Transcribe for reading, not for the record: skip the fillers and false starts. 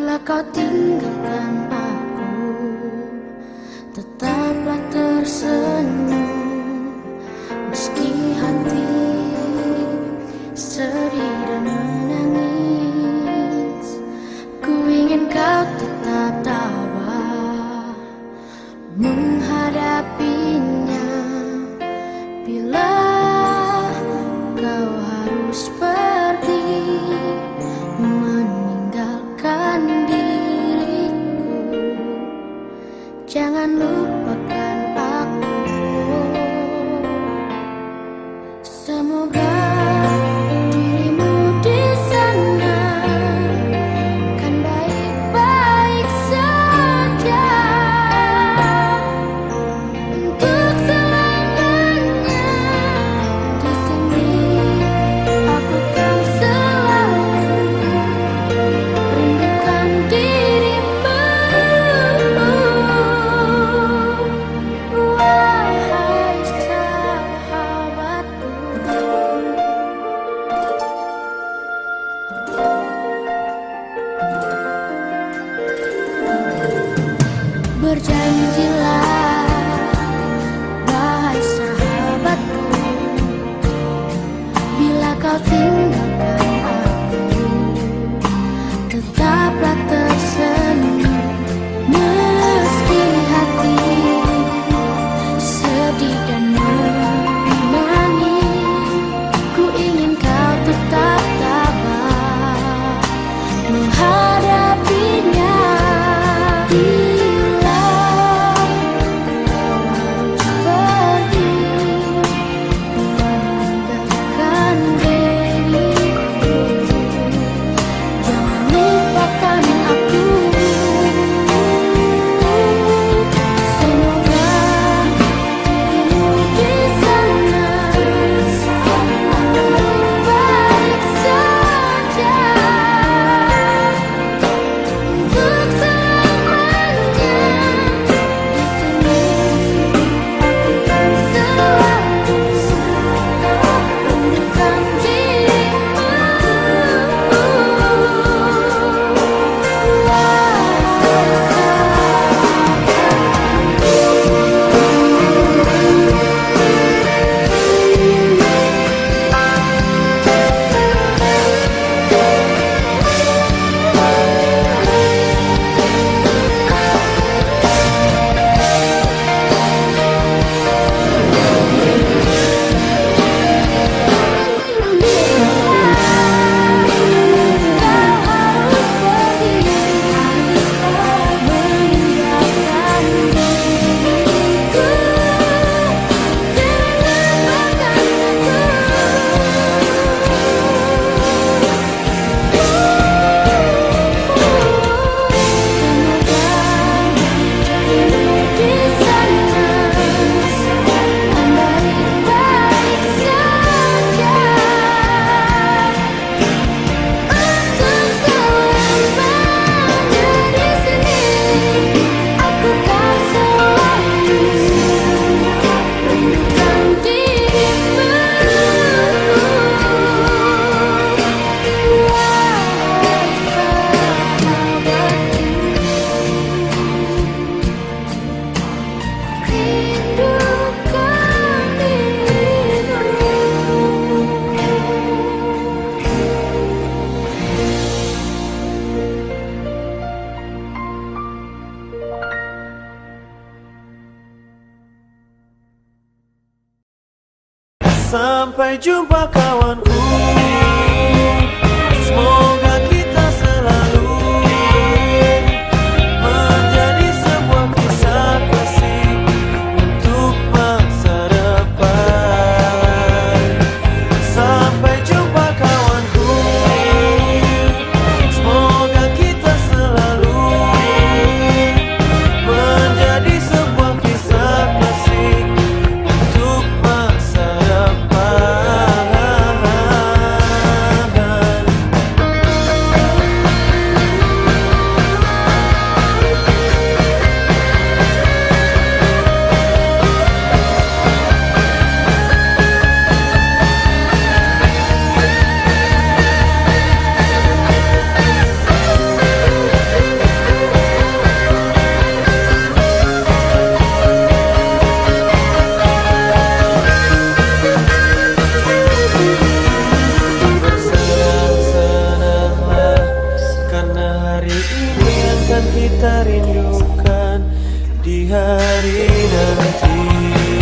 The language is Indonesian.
Bila kau tinggalkan aku, tetaplah tersenyum. Meski hati sedih dan menangis, ku ingin kau tetap tabah menghadapinya. Bila kau harus pergi meninggalkan diriku, jangan lupakan aku. Semoga dirimu di sana kan baik-baik saja. Untuk selamanya di sini aku kan selalu rindukan dirimu. Wahai sahabatku, berjanjilah wahai sahabatku, bila kau tinggalkan aku, tetaplah tersenyum. Meski hati sedih dan menangis, ku ingin kau tetap tabah menghadapinya. Bila kau harus pergi meninggalkan diriku, jangan lupakan aku. Semoga dirimu di sana baik-baik saja. Untuk selamanya di sini aku kan selalu rindukan dirimu. Sampai jumpa kawanku, semoga kita selalu menjadi sebuah kisah kasih untuk masa depan. Sampai jumpa kawanku, semoga kita selalu menjadi sebuah kisah kasih untuk masa depan. Mana hari ini akan kita rindukan di hari nanti.